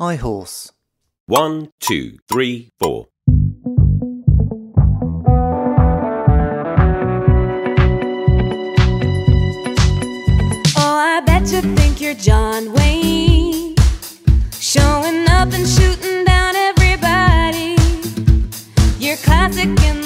High horse. 1, 2, 3, 4. Oh, I bet you think you're John Wayne, showing up and shooting down everybody. You're classic in